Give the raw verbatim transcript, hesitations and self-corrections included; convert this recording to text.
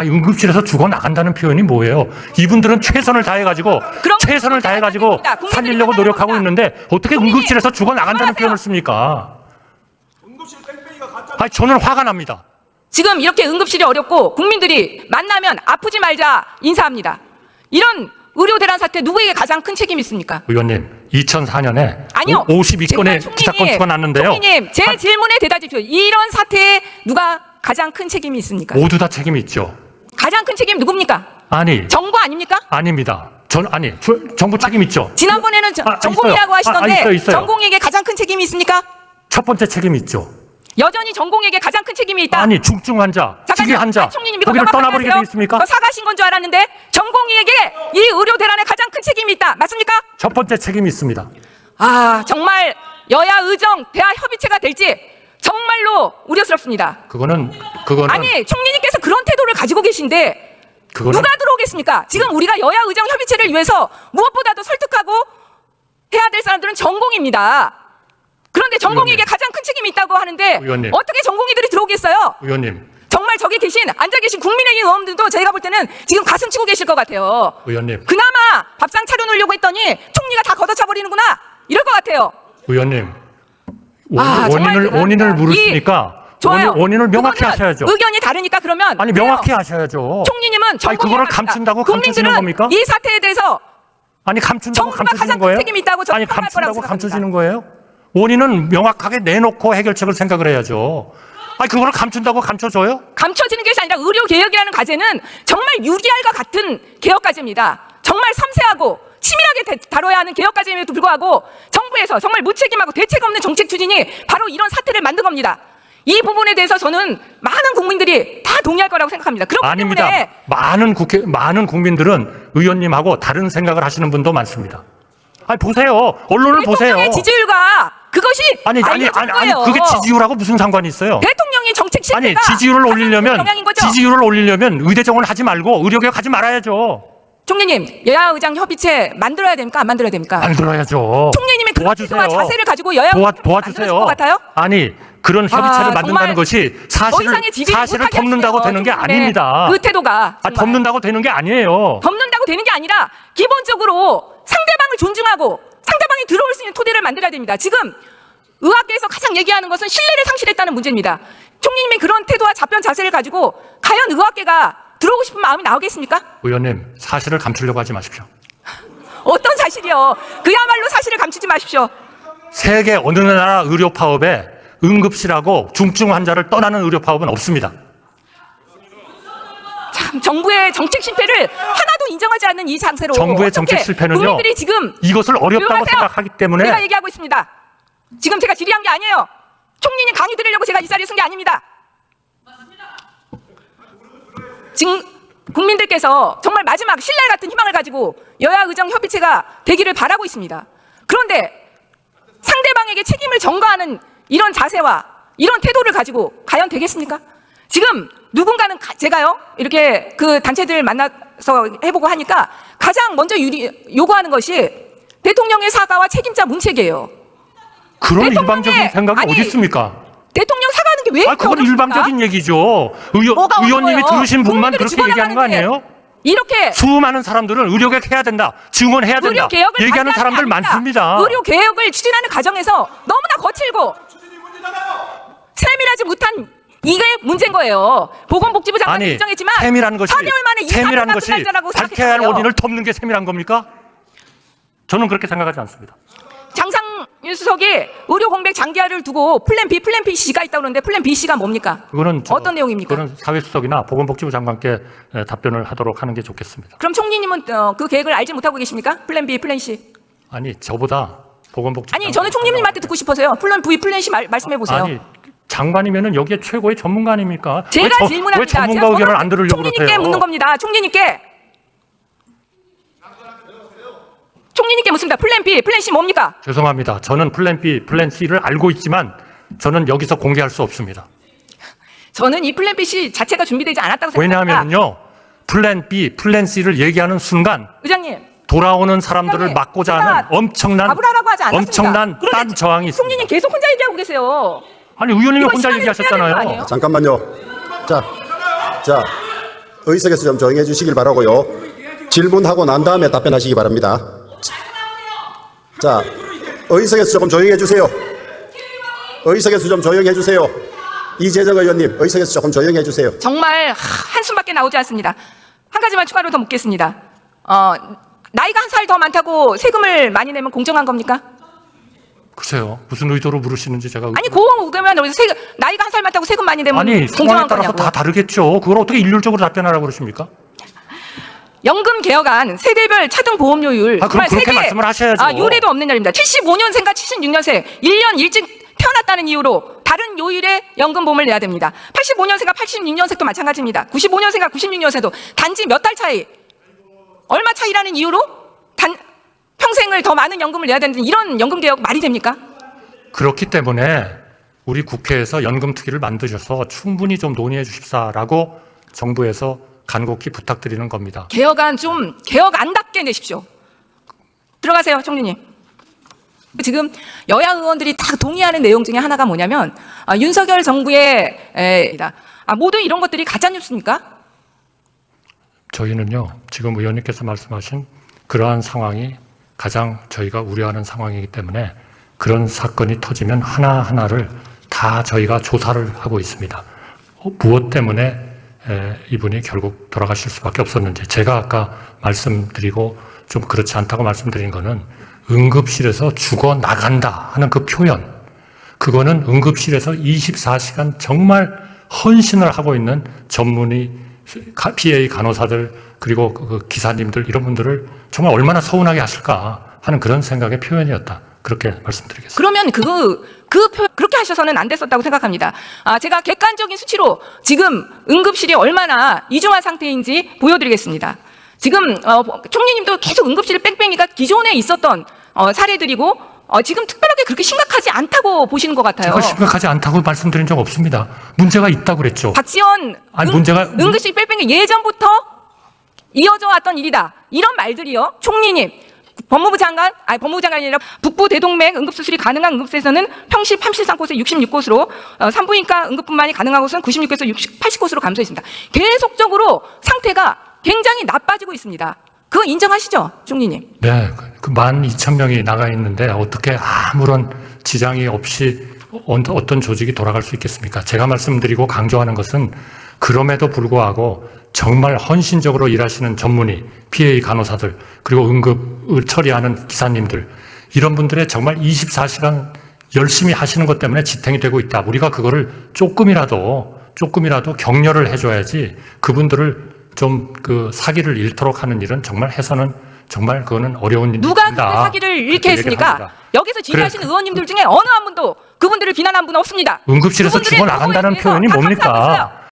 아니, 응급실에서 죽어나간다는 표현이 뭐예요? 이분들은 최선을 다해가지고 최선을 다해가지고 살리려고 노력하고 있는데 어떻게 응급실에서 죽어나간다는 표현을 씁니까? 아니, 저는 화가 납니다. 지금 이렇게 응급실이 어렵고 국민들이 만나면 아프지 말자 인사합니다. 이런 의료 대란 사태 누구에게 가장 큰 책임이 있습니까? 의원님, 이천사 년에 아니요. 오십이 건의 기사 건수가 났는데요. 총리님, 제 한... 질문에 대답해 주십시오. 이런 사태에 누가 가장 큰 책임이 있습니까? 모두 다 책임이 있죠. 가장 큰 책임 누굽니까? 아니. 정부 아닙니까? 아닙니다. 전 아니 주, 정부 책임 있죠. 지난번에는 저, 아, 전공이라고 있어요. 하시던데 아, 있어요, 있어요. 전공에게 가장 큰 책임이 있습니까? 첫 번째 책임이 있죠. 여전히 전공에게 가장 큰 책임이 있다. 아니, 중증 환자, 특이 환자, 총리님이 거기를 떠나버리게 돼 있습니까? 사가신 건 줄 알았는데 전공의에게 이 의료 대란에 가장 큰 책임이 있다. 맞습니까? 첫 번째 책임이 있습니다. 아, 정말 여야 의정 대화 협의체가 될지 정말로 우려스럽습니다. 그거는 그거는 아니, 총리님께서 그런 태도를 가지고 계신데 그거는... 누가 들어오겠습니까? 지금 우리가 여야 의정 협의체를 위해서 무엇보다도 설득하고 해야 될 사람들은 전공입니다. 그런데 전공에게 의원님. 가장 큰 책임이 있다고 하는데 의원님. 어떻게 전공의들이 들어오겠어요? 의원님. 정말 저기 계신 앉아 계신 국민의힘 의원들도 제가 볼 때는 지금 가슴 치고 계실 것 같아요. 의원님. 그나마 밥상 차려놓으려고 했더니 총리가 다 걷어차 버리는구나 이럴 것 같아요. 의원님. 아, 원인을 원인을 물으시니까 좋아요. 원인을 명확히 하셔야죠. 의견이 다르니까 그러면 아니 명확히 그래요. 하셔야죠. 총리님은 아니 그거를 감춘다고 감추시는 겁니까? 이 사태에 대해서 아니 감춘다고 감추시는 거예요? 책임이 있다고 아니 감춘다고 감추시는 거예요? 원인은 명확하게 내놓고 해결책을 생각을 해야죠. 아니 그거를 감춘다고 감춰줘요? 감춰지는 것이 아니라 의료개혁이라는 과제는 정말 유리알과 같은 개혁과제입니다. 정말 섬세하고 치밀하게 다뤄야 하는 개혁과제임에도 불구하고 정부에서 정말 무책임하고 대책 없는 정책 추진이 바로 이런 사태를 만든 겁니다. 이 부분에 대해서 저는 많은 국민들이 다 동의할 거라고 생각합니다. 그렇기 아닙니다. 때문에 많은 국회, 많은 국민들은 의원님하고 다른 생각을 하시는 분도 많습니다. 아니 보세요. 언론을 보세요. 대통령의 지지율과 그것이 아니 아니 아니, 아니 그게 지지율하고 무슨 상관이 있어요? 대통령의 정책 실패가 아니 지지율을 올리려면 지지율을 올리려면 의대정원을 하지 말고 의료개혁 하지 말아야죠. 총리님, 여야 의장 협의체 만들어야 됩니까? 안 만들어야 됩니까? 만들어야죠. 총리님의 도와주세요. 자세를 가지고 여야 도와, 도와주세요. 것 같아요? 아니 그런 협의체를 아, 만든다는 것이 사실을 사실을 덮는다고 되는 게 아닙니다. 그 태도가 아, 덮는다고 되는 게 아니에요. 덮는다고 되는 게 아니라 기본적으로 상대방을 존중하고 상대방이 들어올 수 있는 토대를 만들어야 됩니다. 지금 의학계에서 가장 얘기하는 것은 신뢰를 상실했다는 문제입니다. 총리님의 그런 태도와 답변 자세를 가지고 과연 의학계가 들어오고 싶은 마음이 나오겠습니까? 의원님, 사실을 감추려고 하지 마십시오. 어떤 사실이요? 그야말로 사실을 감추지 마십시오. 세계 어느 나라 의료 파업에 응급실하고 중증 환자를 떠나는 의료 파업은 없습니다. 참, 정부의 정책 실패를 하나도 인정하지 않는 이 상태로 정부의 정책 실패는요. 국민들이 지금 이것을 어렵다고 조용하세요. 생각하기 때문에 제가 얘기하고 있습니다. 지금 제가 질의한 게 아니에요. 총리님 강의 들으려고 제가 이 자리에 쓴 게 아닙니다. 지금 국민들께서 정말 마지막 신뢰 같은 희망을 가지고 여야 의정 협의체가 되기를 바라고 있습니다. 그런데 상대방에게 책임을 전가하는 이런 자세와 이런 태도를 가지고 과연 되겠습니까? 지금 누군가는 가, 제가요 이렇게 그 단체들 만나서 해보고 하니까 가장 먼저 유리, 요구하는 것이 대통령의 사과와 책임자 문책이에요. 그런 일방적인 생각이 아니, 어디 있습니까? 대통령 사과하는 게 왜 아, 그건 일방적인 얘기죠. 의원, 의원님이 들으신 분만 그렇게 얘기하는 거 아니에요? 이렇게 수많은 사람들은 의료개혁 해야 된다, 증언 해야 된다 얘기하는 사람들 많습니다. 의료개혁을 추진하는 과정에서 너무나 거칠고 세밀하지 못한 이게 문제인 거예요. 보건복지부 장관이 아니, 인정했지만 세밀한 것이 사 개월 만에 이 세밀한 것이 밝혀야 할 생각했어요. 원인을 덮는 게 세밀한 겁니까? 저는 그렇게 생각하지 않습니다. 장상윤 수석이 의료 공백 장기화를 두고 플랜 B, 플랜 B, C가 있다고 그러는데 플랜 B, C가 뭡니까? 그거는 저, 어떤 내용입니까? 그건 사회수석이나 보건복지부 장관께 답변을 하도록 하는 게 좋겠습니다. 그럼 총리님은 어, 그 계획을 알지 못하고 계십니까? 플랜 B, 플랜 C. 아니 저보다 보건복지부 아니 저는 총리님한테 듣고 싶어서요. 플랜 B, 플랜 C 말, 말씀해 보세요. 아니 장관이면은 여기에 최고의 전문가 아닙니까? 제가 왜 저, 질문합니다. 왜 전문가 의견을 안 들으려고 그러세요? 총리님께 묻는 겁니다. 총리님께. 총리님께 묻습니다. 플랜 B, 플랜 C 뭡니까? 죄송합니다. 저는 플랜 B, 플랜 C를 알고 있지만 저는 여기서 공개할 수 없습니다. 저는 이 플랜 B, C 자체가 준비되지 않았다고 생각합니다. 왜냐하면요. 플랜 B, 플랜 C를 얘기하는 순간 의장님 돌아오는 사람들을 막고자 하는 엄청난 엄청난 딴 저항이 있습니다. 총리님 계속 혼자 얘기하고 계세요. 아니 의원님이 혼자 얘기하셨잖아요. 잠깐만요. 자, 자, 의석에서 좀 조용해 주시길 바라고요. 질문하고 난 다음에 답변하시기 바랍니다. 자, 의석에서 조금 조용해 주세요. 의석에서 좀 조용해 주세요. 이재정 의원님, 의석에서 조금 조용해 주세요. 정말 한숨밖에 나오지 않습니다. 한 가지만 추가로 더 묻겠습니다. 어, 나이가 한 살 더 많다고 세금을 많이 내면 공정한 겁니까? 글쎄요. 무슨 의도로 물으시는지 제가. 아니, 고용 의견면 세금, 나이가 한 살 많다고 세금 많이 내면 아니, 상황에 공정한 따라서 거냐고. 다 다르겠죠. 그걸 어떻게 일률적으로 답변하라고 그러십니까? 연금 개혁안 세대별 차등 보험료율 아, 그럼 그렇게 말씀을 하셔야죠. 아, 요례도 없는 날입니다. 칠십오 년생과 칠십육 년생 일 년 일찍 태어났다는 이유로 다른 요일에 연금 보험을 내야 됩니다. 팔십오 년생과 팔십육 년생도 마찬가지입니다. 구십오 년생과 구십육 년생도 단지 몇 달 차이, 얼마 차이라는 이유로 단 평생을 더 많은 연금을 내야 되는 이런 연금 개혁 말이 됩니까? 그렇기 때문에 우리 국회에서 연금 특위를 만드셔서 충분히 좀 논의해 주십사라고 정부에서 간곡히 부탁드리는 겁니다. 개혁안 좀 개혁안답게 내십시오. 들어가세요, 총리님. 지금 여야 의원들이 다 동의하는 내용 중에 하나가 뭐냐면 아, 윤석열 정부의 에, 아, 모두 이런 것들이 가짜 뉴스입니까? 저희는요, 지금 의원님께서 말씀하신 그러한 상황이 가장 저희가 우려하는 상황이기 때문에 그런 사건이 터지면 하나하나를 다 저희가 조사를 하고 있습니다. 어, 무엇 때문에 에, 이분이 결국 돌아가실 수밖에 없었는지, 제가 아까 말씀드리고 좀 그렇지 않다고 말씀드린 거는 응급실에서 죽어 나간다 하는 그 표현, 그거는 응급실에서 이십사 시간 정말 헌신을 하고 있는 전문의 피에이 간호사들 그리고 그 기사님들 이런 분들을 정말 얼마나 서운하게 하실까 하는 그런 생각의 표현이었다. 그렇게 말씀드리겠습니다. 그러면 그, 그 표, 그렇게 하셔서는 안 됐었다고 생각합니다. 아, 제가 객관적인 수치로 지금 응급실이 얼마나 이중한 상태인지 보여드리겠습니다. 지금 어, 총리님도 계속 응급실 뺑뺑이가 기존에 있었던 어, 사례들이고 어, 지금 특별하게 그렇게 심각하지 않다고 보시는 것 같아요. 제가 심각하지 않다고 말씀드린 적 없습니다. 문제가 있다고 그랬죠. 박지원 아니, 응, 문제가 응급실 뺑뺑이 예전부터 이어져 왔던 일이다. 이런 말들이요. 총리님, 법무부 장관, 아니 법무부 장관이 아니라 북부 대동맥 응급수술이 가능한 응급실에서는 평시 팔십삼 곳에서 육십육 곳으로 어, 산부인과 응급뿐만이 가능한 곳은 구십육 곳에서 육십, 팔십 곳으로 감소했습니다. 계속적으로 상태가 굉장히 나빠지고 있습니다. 그거 인정하시죠, 총리님? 네, 그 만 이천 명이 나가 있는데 어떻게 아무런 지장이 없이 어떤 조직이 돌아갈 수 있겠습니까? 제가 말씀드리고 강조하는 것은 그럼에도 불구하고 정말 헌신적으로 일하시는 전문의, 피에이 간호사들, 그리고 응급을 처리하는 기사님들, 이런 분들의 정말 이십사 시간 열심히 하시는 것 때문에 지탱이 되고 있다. 우리가 그거를 조금이라도, 조금이라도 격려를 해줘야지 그분들을 좀 그 사기를 잃도록 하는 일은 정말 해서는 정말 그거는 어려운 일입니다. 누가 그 사기를 잃게 했습니까? 여기서 지휘하시는 그래. 의원님들 중에 어느 한 분도 그분들을 비난한 분 없습니다. 응급실에서 그분들의 죽어 나간다는 노고에 대해서 표현이 다 뭡니까? 감사하고 있어요.